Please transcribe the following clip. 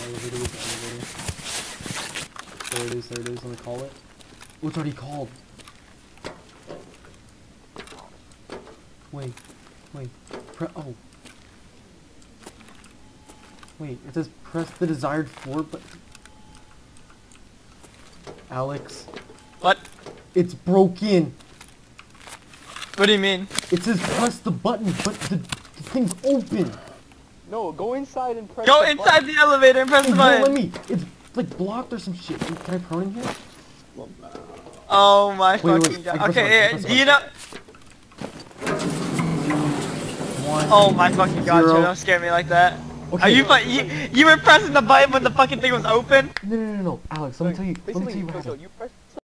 Elevator, where's the elevator? There it is, there it is. Let me call it. Oh, it's already called. Wait. Oh. Wait, it says press the desired floor, but... Alex. What? It's broken. What do you mean? It says press the button, but the thing's open. No, go inside and press Go the inside button. the elevator and press It the won't let button. me. It's like blocked or some shit. Can I prone in here? Oh my Wait, fucking god. press the Okay, button, do you know? One. Oh my fucking god, Zero. Joe, don't scare me like that. Okay. Are you were pressing the button when the fucking thing was open? No. Alex, let me tell you Basically, what so happened. you press